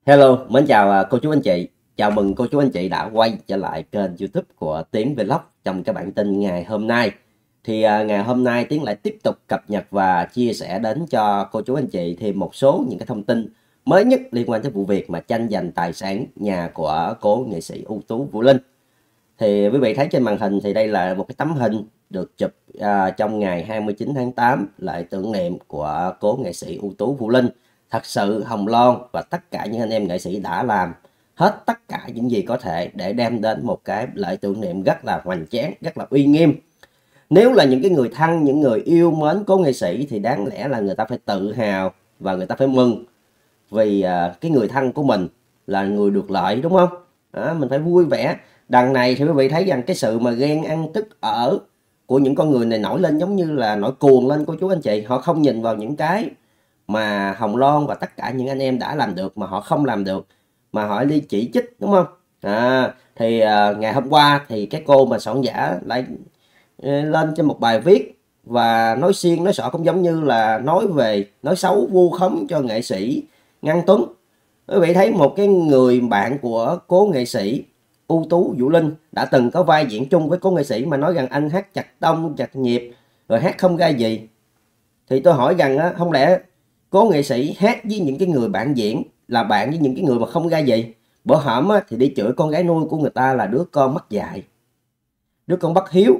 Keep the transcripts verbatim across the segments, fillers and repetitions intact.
Hello, mến chào à, cô chú anh chị. Chào mừng cô chú anh chị đã quay trở lại kênh YouTube của Tiến Vlog trong cái bản tin ngày hôm nay. Thì à, ngày hôm nay Tiến lại tiếp tục cập nhật và chia sẻ đến cho cô chú anh chị thêm một số những cái thông tin mới nhất liên quan tới vụ việc mà tranh giành tài sản nhà của cố nghệ sĩ ưu tú Vũ Linh. Thì quý vị thấy trên màn hình thì đây là một cái tấm hình được chụp à, trong ngày hai mươi chín tháng tám lại tưởng niệm của cố nghệ sĩ ưu tú Vũ Linh. Thật sự Hồng Loan và tất cả những anh em nghệ sĩ đã làm hết tất cả những gì có thể để đem đến một cái lễ tưởng niệm rất là hoành tráng, rất là uy nghiêm. Nếu là những cái người thân, những người yêu mến cố nghệ sĩ thì đáng lẽ là người ta phải tự hào và người ta phải mừng vì à, cái người thân của mình là người được lợi, đúng không? Đó, mình phải vui vẻ. Đằng này thì quý vị thấy rằng cái sự mà ghen ăn tức ở của những con người này nổi lên giống như là nổi cuồng lên cô chú anh chị. Họ không nhìn vào những cái mà Hồng Loan và tất cả những anh em đã làm được mà họ không làm được, mà họ đi chỉ trích, đúng không? À, thì à, ngày hôm qua thì cái cô mà soạn giả lại ờ, lên trên một bài viết và nói xiên nói sọ, cũng giống như là nói về nói xấu vu khống cho nghệ sĩ Ngân Tuấn. Quý vị thấy một cái người bạn của cố nghệ sĩ ưu tú Vũ Linh đã từng có vai diễn chung với cố nghệ sĩ mà nói rằng anh hát chặt tông chặt nhịp rồi hát không ra gì. Thì tôi hỏi rằng á, không lẽ cố nghệ sĩ hát với những cái người bạn diễn là bạn với những cái người mà không ra gì? Bữa hổm á, thì đi chửi con gái nuôi của người ta là đứa con mất dạy, đứa con bất hiếu.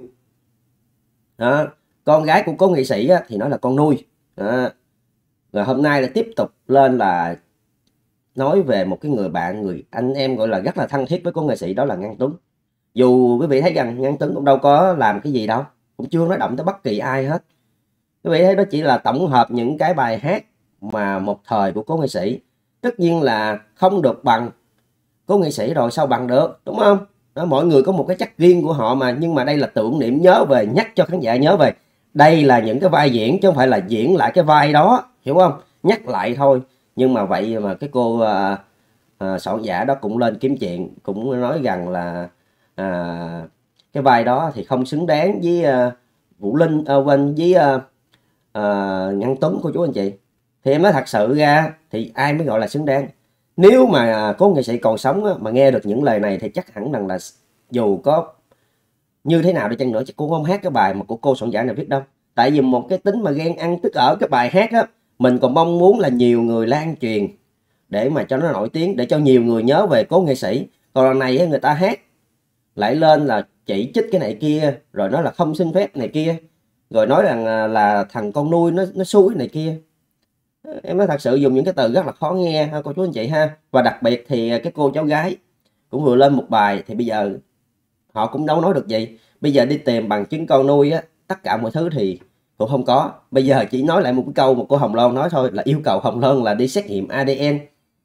Đó. Con gái của cố nghệ sĩ á, thì nói là con nuôi. Đó. Rồi hôm nay là tiếp tục lên là nói về một cái người bạn, người anh em gọi là rất là thân thiết với cố nghệ sĩ, đó là Ngân Tuấn. Dù quý vị thấy rằng Ngân Tuấn cũng đâu có làm cái gì đâu, cũng chưa nói động tới bất kỳ ai hết. Quý vị thấy đó chỉ là tổng hợp những cái bài hát mà một thời của cố nghệ sĩ. Tất nhiên là không được bằng cố nghệ sĩ rồi sao bằng được, đúng không? Đó, mỗi người có một cái chất riêng của họ mà, nhưng mà đây là tưởng niệm, nhớ về, nhắc cho khán giả nhớ về. Đây là những cái vai diễn chứ không phải là diễn lại cái vai đó, hiểu không? Nhắc lại thôi. Nhưng mà vậy mà cái cô à, à, soạn giả đó cũng lên kiếm chuyện, cũng nói rằng là à, cái vai đó thì không xứng đáng với à, Vũ Linh, à, quên, với à, à, Ngân Tuấn của chú anh chị. Thì em nói thật sự ra thì ai mới gọi là xứng đáng. Nếu mà có nghệ sĩ còn sống á, mà nghe được những lời này thì chắc hẳn rằng là dù có như thế nào đi chăng nữa chứ cũng không hát cái bài mà của cô soạn giả này viết đâu. Tại vì một cái tính mà ghen ăn tức ở cái bài hát á, mình còn mong muốn là nhiều người lan truyền để mà cho nó nổi tiếng, để cho nhiều người nhớ về cố nghệ sĩ. Còn lần này người ta hát lại lên là chỉ trích cái này kia, rồi nói là không xin phép này kia, rồi nói rằng là, là thằng con nuôi nó nó xui này kia. Em nói thật sự dùng những cái từ rất là khó nghe ha cô chú anh chị ha. Và đặc biệt thì cái cô cháu gái cũng vừa lên một bài, thì bây giờ họ cũng đâu nói được gì. Bây giờ đi tìm bằng chứng con nuôi á, tất cả mọi thứ thì cũng không có. Bây giờ chỉ nói lại một cái câu mà cô Hồng Loan nói thôi, là yêu cầu Hồng Loan là đi xét nghiệm a đê en.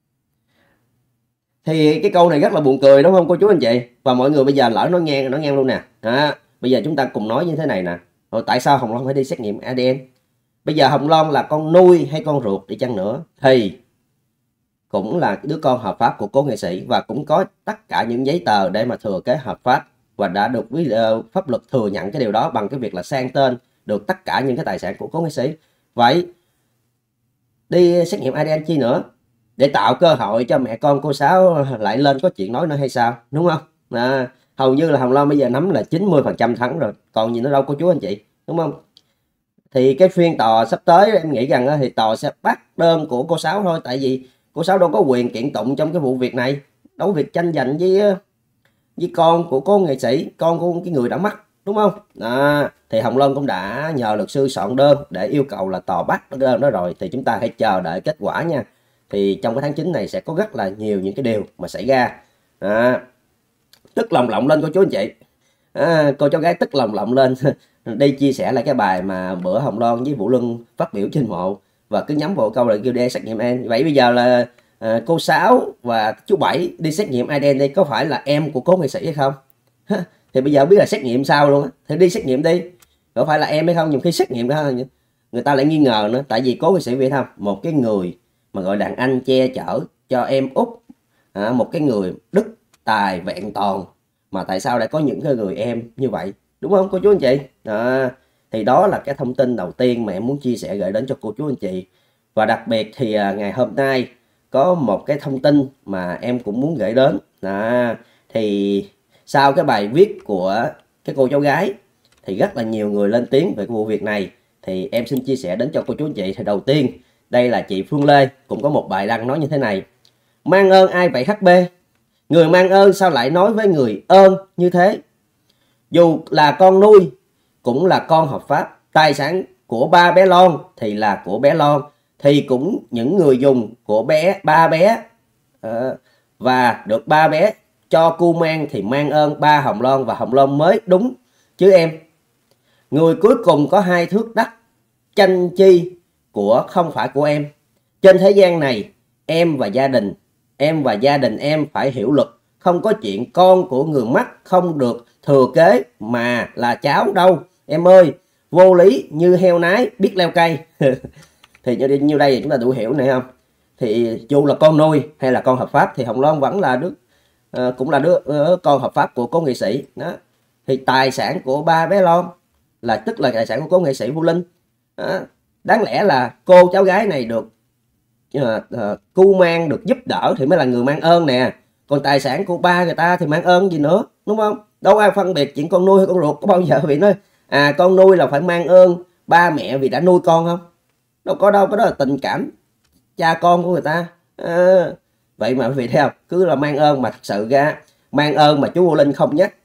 Thì cái câu này rất là buồn cười, đúng không cô chú anh chị? Và mọi người bây giờ lỡ nó nghe nó nghe luôn nè. Đó, bây giờ chúng ta cùng nói như thế này nè. Rồi tại sao Hồng Loan phải đi xét nghiệm a đê en? Bây giờ Hồng Loan là con nuôi hay con ruột đi chăng nữa thì cũng là đứa con hợp pháp của cố nghệ sĩ, và cũng có tất cả những giấy tờ để mà thừa kế hợp pháp, và đã được quý uh, pháp luật thừa nhận cái điều đó bằng cái việc là sang tên được tất cả những cái tài sản của cố nghệ sĩ. Vậy đi xét nghiệm a đê en chi nữa? Để tạo cơ hội cho mẹ con cô Sáu lại lên có chuyện nói nữa hay sao, đúng không? À, hầu như là Hồng Loan bây giờ nắm là chín mươi phần trăm thắng rồi, còn gì nữa đâu cô chú anh chị, đúng không? Thì cái phiên tòa sắp tới em nghĩ rằng thì tòa sẽ bác đơn của cô Sáu thôi, tại vì cô Sáu đâu có quyền kiện tụng trong cái vụ việc này, đâu có việc tranh giành với với con của cô nghệ sĩ, con của cái người đã mất, đúng không? À, thì Hồng Loan cũng đã nhờ luật sư soạn đơn để yêu cầu là tòa bác đơn đó rồi, thì chúng ta hãy chờ đợi kết quả nha. Thì trong cái tháng chín này sẽ có rất là nhiều những cái điều mà xảy ra. À, tức lòng lộng lên cô chú anh chị. À, cô cháu gái tức lòng lộng lên đi chia sẻ lại cái bài mà bữa Hồng Loan với Vũ Luân phát biểu trên mộ, và cứ nhắm vào câu là kêu đi xét nghiệm a đê en. Vậy bây giờ là à, cô Sáu và chú Bảy đi xét nghiệm a đê en đây, có phải là em của cố nghệ sĩ hay không? Thì bây giờ biết là xét nghiệm sao luôn á, thì đi xét nghiệm đi, có phải là em hay không? Nhiều khi xét nghiệm ra người ta lại nghi ngờ nữa, tại vì cố nghệ sĩ biết không, một cái người mà gọi đàn anh che chở cho em út, à, một cái người đức tài vẹn toàn, mà tại sao lại có những cái người em như vậy, đúng không cô chú anh chị? À, thì đó là cái thông tin đầu tiên mà em muốn chia sẻ gửi đến cho cô chú anh chị. Và đặc biệt thì à, ngày hôm nay có một cái thông tin mà em cũng muốn gửi đến. À, thì sau cái bài viết của cái cô cháu gái thì rất là nhiều người lên tiếng về cái vụ việc này, thì em xin chia sẻ đến cho cô chú anh chị. Thì đầu tiên đây là chị Phương Lê cũng có một bài đăng nói như thế này: mang ơn ai vậy hát bê? Người mang ơn sao lại nói với người ơn như thế? Dù là con nuôi cũng là con hợp pháp, tài sản của ba bé Lon thì là của bé Lon, thì cũng những người dùng của bé ba bé uh, và được ba bé cho cu mang thì mang ơn ba Hồng Loan và Hồng Loan mới đúng chứ em. Người cuối cùng có hai thước đất tranh chi của không phải của em. Trên thế gian này em và gia đình em và gia đình em phải hiểu luật, không có chuyện con của người mất không được thừa kế mà là cháu đâu em ơi. Vô lý như heo nái biết leo cây. Thì như, như đây chúng ta đủ hiểu này không? Thì dù là con nuôi hay là con hợp pháp thì Hồng Loan vẫn là đứa uh, cũng là đứa uh, con hợp pháp của cố nghệ sĩ đó. Thì tài sản của ba bé Lon là tức là tài sản của cố nghệ sĩ Vũ Linh đó. Đáng lẽ là cô cháu gái này được uh, uh, cu mang, được giúp đỡ thì mới là người mang ơn nè. Còn tài sản của ba người ta thì mang ơn gì nữa, đúng không? Đâu ai phân biệt chuyện con nuôi hay con ruột. Có bao giờ bị nói à con nuôi là phải mang ơn ba mẹ vì đã nuôi con không? Đâu có đâu, cái đó là tình cảm cha con của người ta. À, vậy mà quý vị thấy không? Cứ là mang ơn mà thật sự ra mang ơn mà chú Vũ Linh không nhắc.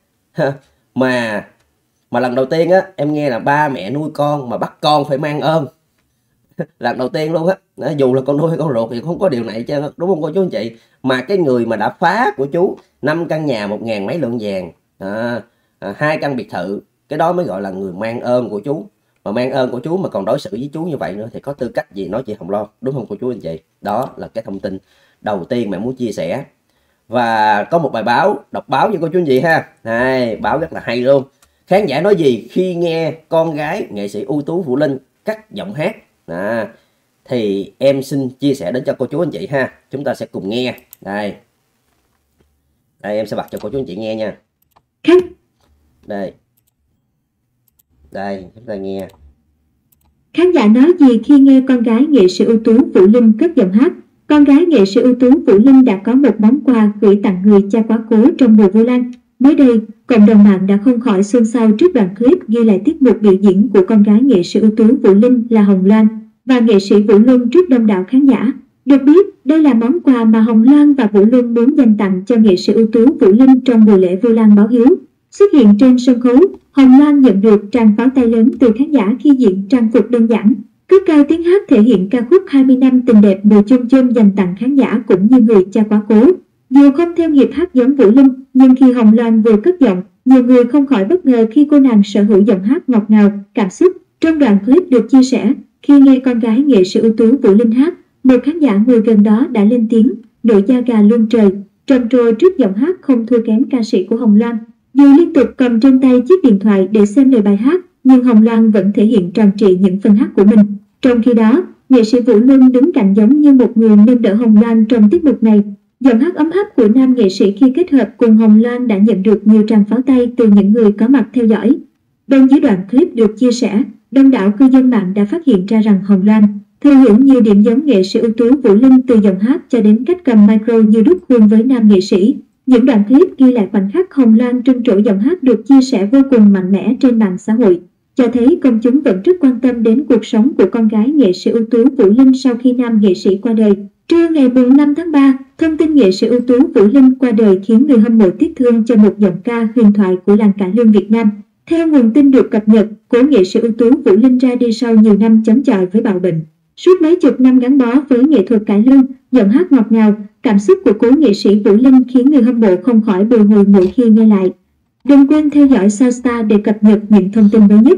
mà mà lần đầu tiên á em nghe là ba mẹ nuôi con mà bắt con phải mang ơn. Lần đầu tiên luôn á, dù là con nuôi hay con ruột thì không có điều này chứ, đúng không cô chú anh chị? Mà cái người mà đã phá của chú năm căn nhà một ngàn mấy lượng vàng, à, à, hai căn biệt thự, cái đó mới gọi là người mang ơn của chú. Mà mang ơn của chú mà còn đối xử với chú như vậy nữa thì có tư cách gì nói chị Hồng Loan, đúng không cô chú anh chị? Đó là cái thông tin đầu tiên mà muốn chia sẻ. Và có một bài báo, đọc báo cho cô chú anh chị ha. Này, báo rất là hay luôn. Khán giả nói gì khi nghe con gái nghệ sĩ ưu tú Vũ Linh cắt giọng hát? À, thì em xin chia sẻ đến cho cô chú anh chị ha. Chúng ta sẽ cùng nghe. Đây. Đây em sẽ bật cho cô chú anh chị nghe nha. Đây. Đây, chúng ta nghe. Khán giả nói gì khi nghe con gái nghệ sĩ ưu tú Vũ Linh cất giọng hát? Con gái nghệ sĩ ưu tú Vũ Linh đã có một món quà gửi tặng người cha quá cố trong mùa Vu Lan. Mới đây, cộng đồng mạng đã không khỏi xôn xao trước đoạn clip ghi lại tiết mục biểu diễn của con gái nghệ sĩ ưu tú Vũ Linh là Hồng Loan và nghệ sĩ Vũ Luân trước đông đảo khán giả. Được biết, đây là món quà mà Hồng Loan và Vũ Luân muốn dành tặng cho nghệ sĩ ưu tú Vũ Linh trong mùa lễ Vu Lan báo hiếu. Xuất hiện trên sân khấu, Hồng Loan nhận được tràng pháo tay lớn từ khán giả khi diện trang phục đơn giản, cất cao tiếng hát thể hiện ca khúc hai mươi năm tình đẹp mùa chôm chôm dành tặng khán giả cũng như người cha quá cố. Dù không theo nhịp hát giống Vũ Linh, nhưng khi Hồng Loan vừa cất giọng, nhiều người không khỏi bất ngờ khi cô nàng sở hữu giọng hát ngọt ngào, cảm xúc. Trong đoạn clip được chia sẻ, khi nghe con gái nghệ sĩ ưu tú Vũ Linh hát, một khán giả ngồi gần đó đã lên tiếng, nổi da gà luôn trời, trầm trồ trước giọng hát không thua kém ca sĩ của Hồng Loan. Dù liên tục cầm trên tay chiếc điện thoại để xem lời bài hát, nhưng Hồng Loan vẫn thể hiện tròn trịa những phần hát của mình. Trong khi đó, nghệ sĩ Vũ Luân đứng cạnh giống như một người nâng đỡ Hồng Loan trong tiết mục này. Giọng hát ấm áp của nam nghệ sĩ khi kết hợp cùng Hồng Loan đã nhận được nhiều tràng pháo tay từ những người có mặt theo dõi. Bên dưới đoạn clip được chia sẻ, đông đảo cư dân mạng đã phát hiện ra rằng Hồng Loan thừa hưởng nhiều điểm giống nghệ sĩ ưu tú Vũ Linh từ giọng hát cho đến cách cầm micro như đúc khuôn với nam nghệ sĩ. Những đoạn clip ghi lại khoảnh khắc Hồng Loan trân trổ giọng hát được chia sẻ vô cùng mạnh mẽ trên mạng xã hội, cho thấy công chúng vẫn rất quan tâm đến cuộc sống của con gái nghệ sĩ ưu tú Vũ Linh sau khi nam nghệ sĩ qua đời. Trưa ngày năm tháng ba, thông tin nghệ sĩ ưu tú Vũ Linh qua đời khiến người hâm mộ tiếc thương cho một giọng ca huyền thoại của làng cải lương Việt Nam. Theo nguồn tin được cập nhật, cố nghệ sĩ ưu tú Vũ Linh ra đi sau nhiều năm chống chọi với bạo bệnh. Suốt mấy chục năm gắn bó với nghệ thuật cải lương, giọng hát ngọt ngào, cảm xúc của cố nghệ sĩ Vũ Linh khiến người hâm mộ không khỏi bồi hồi mỗi khi nghe lại. Đừng quên theo dõi Soundstar để cập nhật những thông tin mới nhất.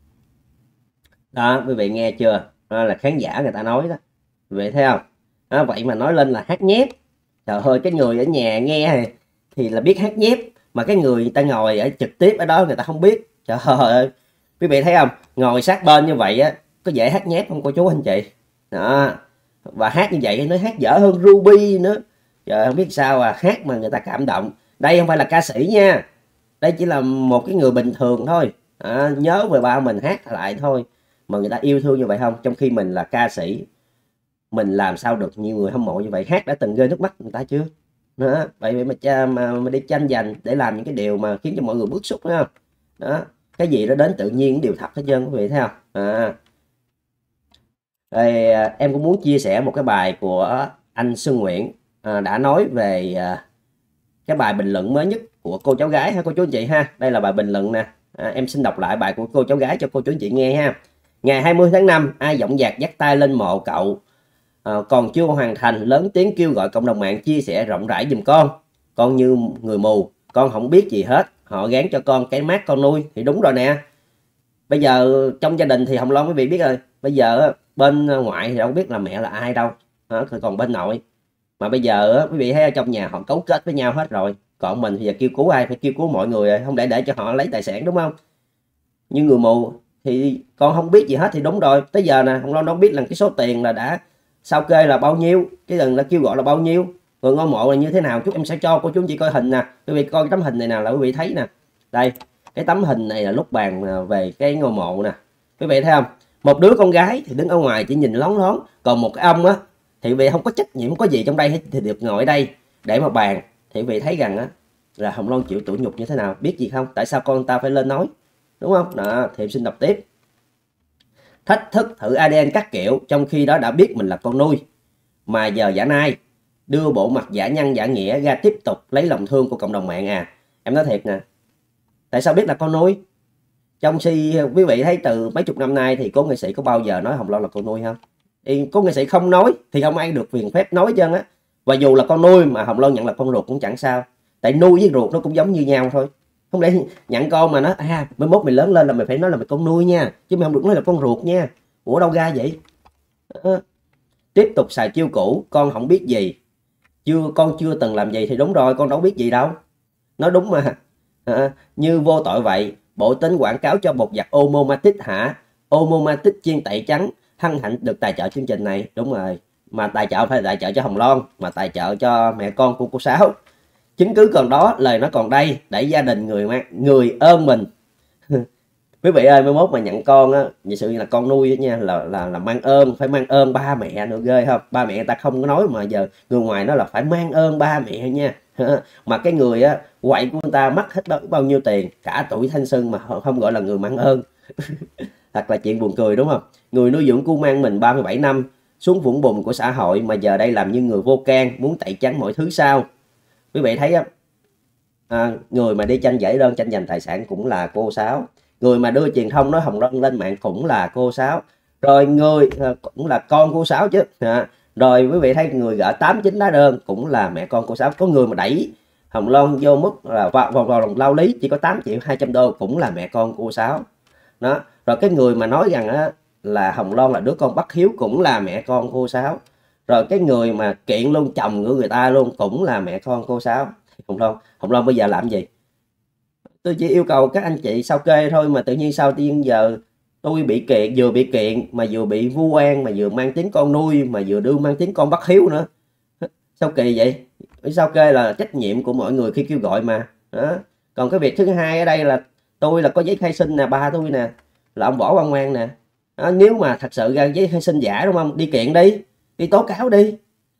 Đó, quý vị nghe chưa? Đó là khán giả người ta nói đó. Quý vị thấy không? Đó, vậy mà nói lên là hát nhép. Trời ơi, cái người ở nhà nghe thì là biết hát nhép, mà cái người, người ta ngồi ở trực tiếp ở đó người ta không biết. Trời ơi, quý vị thấy không? Ngồi sát bên như vậy á, có dễ hát nhép không cô chú anh chị? Đó. Và hát như vậy nó hát dở hơn Ruby nữa. Trời, không biết sao à, hát mà người ta cảm động. Đây không phải là ca sĩ nha, đây chỉ là một cái người bình thường thôi. À, nhớ về ba mình hát lại thôi mà người ta yêu thương như vậy không, trong khi mình là ca sĩ. mình làm sao được nhiều người hâm mộ như vậy. Hát đã từng rơi nước mắt người ta chưa đó, vậy mà cha mà, mà đi tranh giành để làm những cái điều mà khiến cho mọi người bức xúc đó. Đó, cái gì nó đến tự nhiên điều thật hết trơn quý vị thấy không. À. Rồi, em cũng muốn chia sẻ một cái bài của anh Xuân Nguyễn à, đã nói về à, cái bài bình luận mới nhất của cô cháu gái ha cô chú anh chị ha. Đây là bài bình luận nè. À, em xin đọc lại bài của cô cháu gái cho cô chú anh chị nghe ha. Ngày hai mươi tháng năm, ai dõng dạc dắt tay lên mộ cậu à, còn chưa hoàn thành, lớn tiếng kêu gọi cộng đồng mạng chia sẻ rộng rãi giùm con. Con như người mù, con không biết gì hết, họ gán cho con cái mát con nuôi. Thì đúng rồi nè. Bây giờ trong gia đình thì Hồng Loan quý vị biết rồi, bây giờ bên ngoại thì đâu biết là mẹ là ai đâu, còn bên nội mà bây giờ quý vị thấy ở trong nhà họ cấu kết với nhau hết rồi, còn mình thì giờ kêu cứu ai, phải kêu cứu mọi người rồi, không để để cho họ lấy tài sản đúng không. Như người mù thì con không biết gì hết thì đúng rồi. Tới giờ nè Hồng Loan đâu biết là cái số tiền là đã sao kê là bao nhiêu, cái lần là kêu gọi là bao nhiêu, rồi ngôi mộ là như thế nào. Chút em sẽ cho cô chú anh chị coi hình nè, quý vị coi cái tấm hình này nào là quý vị thấy nè. Đây, cái tấm hình này là lúc bàn về cái ngôi mộ nè, quý vị thấy không. Một đứa con gái thì đứng ở ngoài chỉ nhìn lón lón, còn một cái ông á thì quý vị không có trách nhiệm, không có gì trong đây hết, thì được ngồi ở đây để mà bàn. Thì quý vị thấy rằng á là Hồng Loan chịu tủi nhục như thế nào, biết gì không, tại sao con ta phải lên nói, đúng không. Đó, thì em xin đọc tiếp. Thách thức thử a đê en các kiểu, trong khi đó đã biết mình là con nuôi, mà giờ giả nai đưa bộ mặt giả nhân giả nghĩa ra tiếp tục lấy lòng thương của cộng đồng mạng. À em nói thiệt nè, tại sao biết là con nuôi? Trong khi quý vị thấy từ mấy chục năm nay thì cố nghệ sĩ có bao giờ nói Hồng Loan là con nuôi không? Thì cố nghệ sĩ không nói thì không ai được quyền phép nói chân á. Và dù là con nuôi mà Hồng Loan nhận là con ruột cũng chẳng sao, tại nuôi với ruột nó cũng giống như nhau thôi. Không để nhận con mà nó à mới mốt mình lớn lên là mình phải nói là mày con nuôi nha, chứ mày không được nói là con ruột nha. Ủa đâu ra vậy? À, tiếp tục xài chiêu cũ, con không biết gì, chưa con chưa từng làm gì. Thì đúng rồi, con đâu biết gì đâu, nói đúng mà. À, như vô tội vậy. Bộ tính quảng cáo cho bột giặt Omomatic hả? Omomatic chiên tẩy trắng, hân hạnh được tài trợ chương trình này. Đúng rồi, mà tài trợ phải tài trợ cho Hồng Loan, mà tài trợ cho mẹ con của cô Sáu. Chứng cứ còn đó, lời nó còn đây, đẩy gia đình người người ơn mình. Quý vị ơi, mới mốt mà nhận con á, như sự như là con nuôi nha, là là là mang ơn, phải mang ơn ba mẹ nữa, ghê không? Ba mẹ người ta không có nói, mà giờ người ngoài nói là phải mang ơn ba mẹ nha. Mà cái người á quậy của người ta mất hết bao, bao nhiêu tiền, cả tuổi thanh xuân mà không gọi là người mang ơn. Thật là chuyện buồn cười đúng không? Người nuôi dưỡng cu mang mình ba mươi bảy năm, xuống vũng bùn của xã hội, mà giờ đây làm như người vô can, muốn tẩy trắng mọi thứ sao? Quý vị thấy á, à, người mà đi tranh giải đơn tranh giành tài sản cũng là cô Sáu, người mà đưa truyền thông nói Hồng Loan lên mạng cũng là cô Sáu, rồi người à, cũng là con cô Sáu chứ. À, rồi quý vị thấy người gỡ tám chín lá đơn cũng là mẹ con cô Sáu. Có người mà đẩy Hồng Loan vô mức là vào vào vòng lao lý chỉ có tám triệu hai trăm đô cũng là mẹ con cô Sáu. Đó, rồi cái người mà nói rằng á là Hồng Loan là đứa con bất hiếu cũng là mẹ con cô Sáu. Rồi cái người mà kiện luôn chồng của người ta luôn cũng là mẹ con cô Sáu. Hồng Loan, Hồng Loan bây giờ làm gì? Tôi chỉ yêu cầu các anh chị sao kê thôi, mà tự nhiên sao tiên giờ tôi bị kiện, vừa bị kiện mà vừa bị vu oan, mà vừa mang tiếng con nuôi, mà vừa đưa mang tiếng con bất hiếu nữa. Sao kỳ vậy? Sao kê là trách nhiệm của mọi người khi kêu gọi mà. Đó. Còn cái việc thứ hai ở đây là tôi là có giấy khai sinh nè, ba tôi nè là ông Võ Văn Ngoan nè. Đó, nếu mà thật sự ra giấy khai sinh giả đúng không, đi kiện đi, đi tố cáo đi,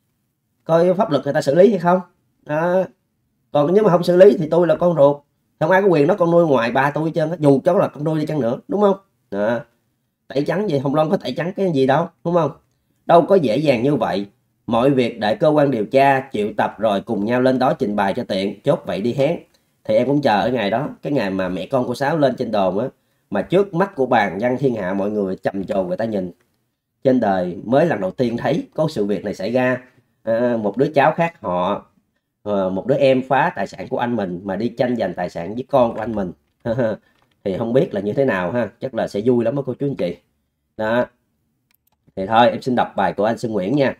coi pháp luật người ta xử lý hay không. Đó. Còn nếu mà không xử lý thì tôi là con ruột, không ai có quyền nói con nuôi ngoài ba tôi hết trơn, dù cháu là con nuôi đi chăng nữa, đúng không? Đó. Tẩy trắng gì, Hồng Loan có tẩy trắng cái gì đâu, đúng không? Đâu có dễ dàng như vậy. Mọi việc để cơ quan điều tra triệu tập rồi cùng nhau lên đó trình bày cho tiện, chốt vậy đi hén. Thì em cũng chờ ở ngày đó, cái ngày mà mẹ con cô Sáu lên trên đồn á, mà trước mắt của bàn dân thiên hạ mọi người trầm trồ người ta nhìn. Trên đời mới lần đầu tiên thấy có sự việc này xảy ra. À, một đứa cháu khác họ, một đứa em phá tài sản của anh mình mà đi tranh giành tài sản với con của anh mình. Thì không biết là như thế nào ha, chắc là sẽ vui lắm đó cô chú anh chị. Đó. Thì thôi em xin đọc bài của anh Xuân Nguyễn nha.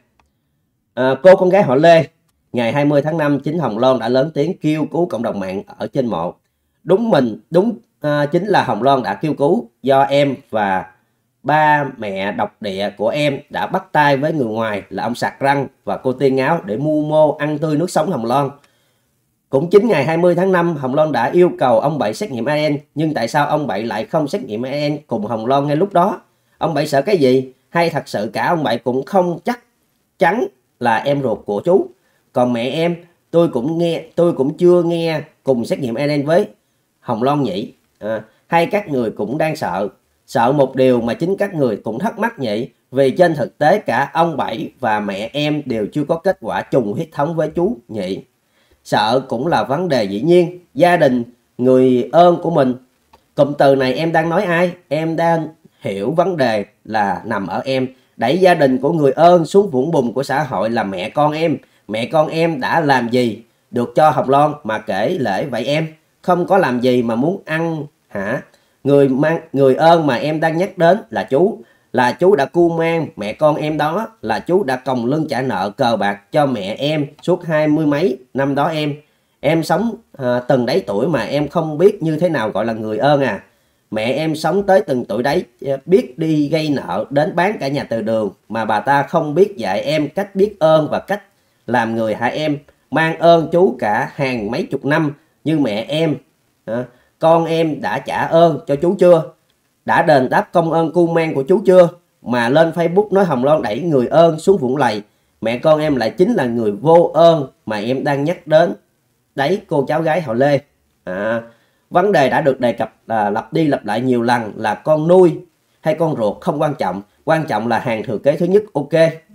À, cô con gái họ Lê, ngày hai mươi tháng năm, chính Hồng Loan đã lớn tiếng kêu cứu cộng đồng mạng ở trên mộ. Đúng mình, đúng à, chính là Hồng Loan đã kêu cứu, do em và ba mẹ độc địa của em đã bắt tay với người ngoài là ông Sạc Răng và cô Tiên Áo để mưu mô ăn tươi nước sống Hồng Loan. Cũng chính ngày hai mươi tháng năm, Hồng Loan đã yêu cầu ông Bảy xét nghiệm a đê en, nhưng tại sao ông Bảy lại không xét nghiệm a đê en cùng Hồng Loan ngay lúc đó? Ông Bảy sợ cái gì? Hay thật sự cả ông Bảy cũng không chắc chắn là em ruột của chú. Còn mẹ em tôi cũng nghe tôi cũng chưa nghe cùng xét nghiệm a đê en với Hồng Loan nhỉ? À, hay các người cũng đang sợ sợ một điều mà chính các người cũng thắc mắc nhỉ? Vì trên thực tế cả ông Bảy và mẹ em đều chưa có kết quả trùng huyết thống với chú nhỉ? Sợ cũng là vấn đề dĩ nhiên. Gia đình người ơn của mình, cụm từ này em đang nói ai? Em đang hiểu vấn đề là nằm ở em. Đẩy gia đình của người ơn xuống vũng bùn của xã hội là mẹ con em. Mẹ con em đã làm gì được cho Hồng Loan mà kể lễ vậy em? Không có làm gì mà muốn ăn hả? Người mang người ơn mà em đang nhắc đến là chú. Là chú đã cu mang mẹ con em đó. Là chú đã còng lưng trả nợ cờ bạc cho mẹ em suốt hai mươi mấy năm đó em. Em sống à, từng đấy tuổi mà em không biết như thế nào gọi là người ơn à? Mẹ em sống tới từng tuổi đấy, biết đi gây nợ đến bán cả nhà từ đường mà bà ta không biết dạy em cách biết ơn và cách làm người hả em? Mang ơn chú cả hàng mấy chục năm như mẹ em. À, con em đã trả ơn cho chú chưa? Đã đền đáp công ơn cu mang của chú chưa? Mà lên Facebook nói Hồng Loan đẩy người ơn xuống vũng lầy. Mẹ con em lại chính là người vô ơn mà em đang nhắc đến. Đấy cô cháu gái họ Lê. À, vấn đề đã được đề cập là lặp đi lặp lại nhiều lần là con nuôi hay con ruột không quan trọng. Quan trọng là hàng thừa kế thứ nhất. Ok.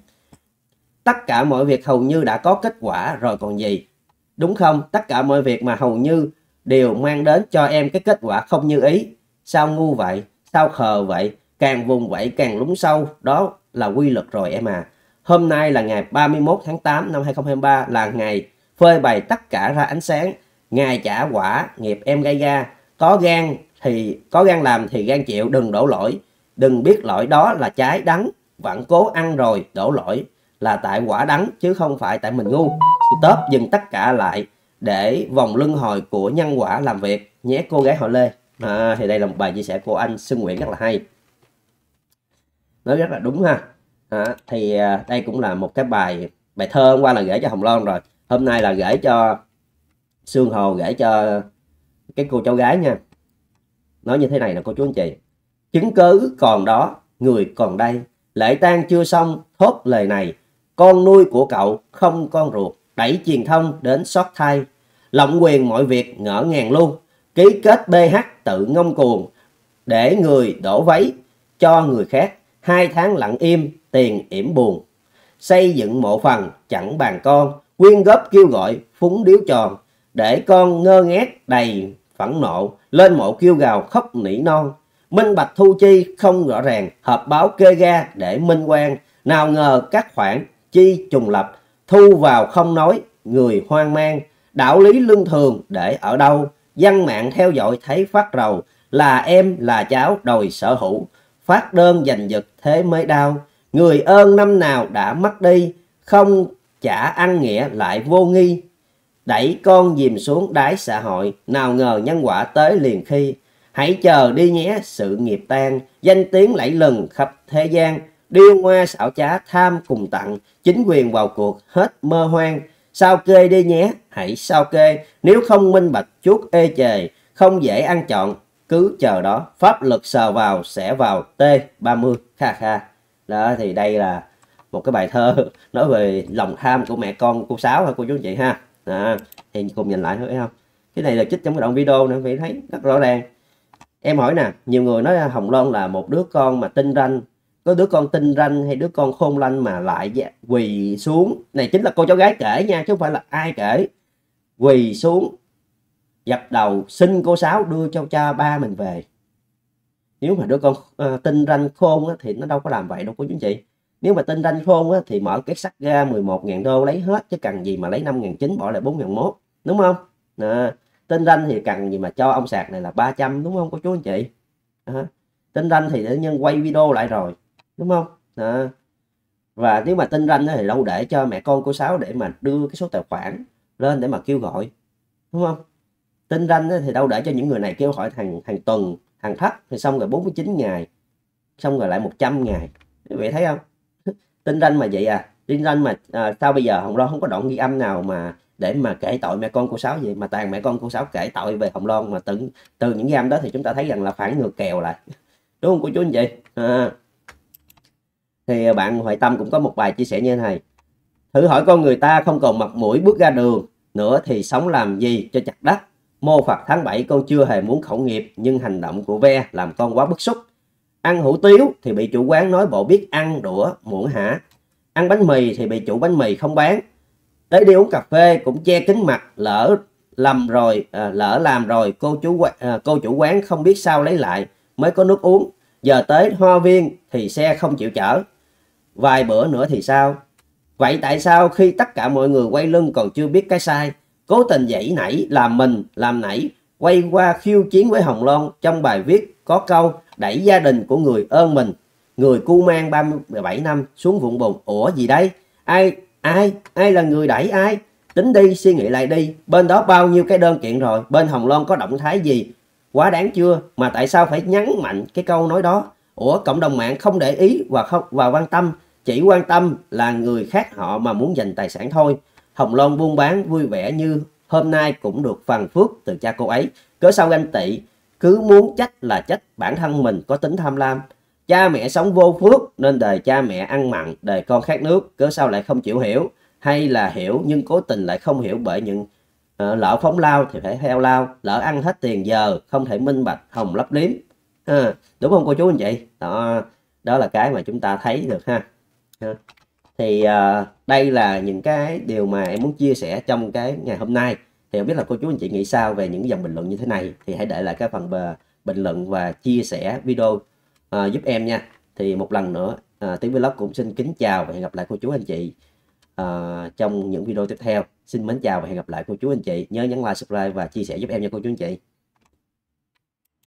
Tất cả mọi việc hầu như đã có kết quả rồi còn gì. Đúng không? Tất cả mọi việc mà hầu như đều mang đến cho em cái kết quả không như ý. Sao ngu vậy? Sao khờ vậy? Càng vùng vẫy càng lún sâu. Đó là quy luật rồi em à. Hôm nay là ngày ba mươi mốt tháng tám năm hai nghìn không trăm hai mươi ba, là ngày phơi bày tất cả ra ánh sáng. Ngày trả quả nghiệp em gây ra. Có gan thì có gan làm thì gan chịu, đừng đổ lỗi. Đừng biết lỗi đó là trái đắng, vẫn cố ăn rồi đổ lỗi là tại quả đắng chứ không phải tại mình ngu. Stop, dừng tất cả lại để vòng luân hồi của nhân quả làm việc nhé cô gái họ Lê. À, thì đây là một bài chia sẻ của anh Xuân Nguyễn rất là hay, nói rất là đúng ha. À, thì à, đây cũng là một cái bài bài thơ. Hôm qua là gửi cho Hồng Loan rồi, hôm nay là gửi cho Sương Hồ, gửi cho cái cô cháu gái nha. Nói như thế này nè cô chú anh chị: chứng cứ còn đó, người còn đây, lễ tang chưa xong thốt lời này, con nuôi của cậu không con ruột, đẩy truyền thông đến xót thai, lộng quyền mọi việc ngỡ ngàng luôn, ký kết bê hát tự ngông cuồng, để người đổ váy cho người khác, hai tháng lặng im tiền yểm buồn, xây dựng mộ phần chẳng bàn con, quyên góp kêu gọi phúng điếu tròn, để con ngơ ngác đầy phẫn nộ, lên mộ kêu gào khóc nỉ non, minh bạch thu chi không rõ ràng, họp báo kê ga để minh quan, nào ngờ các khoản chi trùng lập, thu vào không nói, người hoang mang, đạo lý lương thường để ở đâu, dân mạng theo dõi thấy phát rầu, là em là cháu đòi sở hữu, phát đơn giành giật thế mới đau, người ơn năm nào đã mất đi, không trả ăn nghĩa lại vô nghi, đẩy con dìm xuống đáy xã hội, nào ngờ nhân quả tới liền khi, hãy chờ đi nhé sự nghiệp tan, danh tiếng lẫy lừng khắp thế gian, điêu ngoa xảo trá tham cùng tặng, chính quyền vào cuộc hết mơ hoang, sao kê đi nhé hãy sao kê, nếu không minh bạch chuốt ê chề, không dễ ăn chọn, cứ chờ đó, pháp luật sờ vào sẽ vào T ba mươi kha kha. Đó thì đây là một cái bài thơ nói về lòng tham của mẹ con cô Sáu ha cô chú anh chị ha. Đó, thì cùng nhìn lại thôi thấy không? Cái này là trích trong cái đoạn video nữa, phải thấy rất rõ ràng. Em hỏi nè, nhiều người nói Hồng Loan là một đứa con mà tinh ranh, có đứa con tinh ranh hay đứa con khôn lanh mà lại quỳ xuống, này chính là cô cháu gái kể nha chứ không phải là ai kể, quỳ xuống dập đầu xin cô Sáu đưa cho cha ba mình về. Nếu mà đứa con uh, tinh ranh khôn á, thì nó đâu có làm vậy đâu cô chú anh chị. Nếu mà tinh ranh khôn á, thì mở cái sắt ra mười một ngàn đô lấy hết, chứ cần gì mà lấy năm ngàn chín bỏ lại bốn ngàn một, đúng không? À, tinh ranh thì cần gì mà cho ông sạc này là ba trăm, đúng không cô chú anh chị? À, tinh ranh thì để nhân quay video lại rồi, đúng không? À, và nếu mà tinh ranh thì đâu để cho mẹ con cô Sáu để mà đưa cái số tài khoản lên để mà kêu gọi, đúng không? Tinh ranh thì đâu để cho những người này kêu gọi hàng hàng tuần, hàng thấp, thì xong rồi bốn mươi chín ngày, xong rồi lại một trăm ngày. Quý vị thấy không? Tinh ranh mà vậy à. Tinh ranh mà à, sao bây giờ Hồng Loan không có đoạn ghi âm nào mà để mà kể tội mẹ con cô Sáu vậy, mà toàn mẹ con cô Sáu kể tội về Hồng Loan, mà từ từ những ghi âm đó thì chúng ta thấy rằng là phản ngược kèo lại, đúng không cô chú anh chị? À, thì bạn Hoài Tâm cũng có một bài chia sẻ như thế này: Thử hỏi con người ta không còn mặt mũi bước ra đường nữa thì sống làm gì cho chặt đất. Mô Phật tháng bảy con chưa hề muốn khẩu nghiệp, nhưng hành động của ve làm con quá bức xúc. Ăn hủ tiếu thì bị chủ quán nói bộ biết ăn đũa muỗng hả. Ăn bánh mì thì bị chủ bánh mì không bán. Tới đi uống cà phê cũng che kính mặt, lỡ lầm rồi à, lỡ làm rồi cô chú à, cô chủ quán không biết sao lấy lại mới có nước uống. Giờ tới Hoa Viên thì xe không chịu chở, vài bữa nữa thì sao? Vậy tại sao khi tất cả mọi người quay lưng còn chưa biết cái sai, cố tình dãy nảy làm mình làm nảy, quay qua khiêu chiến với Hồng Loan? Trong bài viết có câu đẩy gia đình của người ơn mình, người cu mang ba mươi bảy năm xuống vũng bùn. Ủa gì đây? Ai ai ai là người đẩy ai? Tính đi, suy nghĩ lại đi, bên đó bao nhiêu cái đơn kiện rồi, bên Hồng Loan có động thái gì? Quá đáng chưa? Mà tại sao phải nhấn mạnh cái câu nói đó? Ủa, cộng đồng mạng không để ý và không và quan tâm, chỉ quan tâm là người khác họ mà muốn giành tài sản thôi. Hồng Loan buôn bán vui vẻ như hôm nay cũng được phần phước từ cha cô ấy, cớ sao ganh tị, cứ muốn trách là trách bản thân mình có tính tham lam. Cha mẹ sống vô phước nên đời cha mẹ ăn mặn, đời con khát nước, cớ sao lại không chịu hiểu, hay là hiểu nhưng cố tình lại không hiểu bởi những uh, lỡ phóng lao thì phải theo lao, lỡ ăn hết tiền giờ không thể minh bạch hồng lấp liếm. À, đúng không cô chú anh chị? Đó, đó là cái mà chúng ta thấy được ha. Thì uh, đây là những cái điều mà em muốn chia sẻ trong cái ngày hôm nay. Thì không biết là cô chú anh chị nghĩ sao về những dòng bình luận như thế này, thì hãy để lại cái phần bình luận và chia sẻ video uh, giúp em nha. Thì một lần nữa uh, Tiến Vlog cũng xin kính chào và hẹn gặp lại cô chú anh chị uh, trong những video tiếp theo. Xin mến chào và hẹn gặp lại cô chú anh chị. Nhớ nhấn like, subscribe và chia sẻ giúp em nha cô chú anh chị.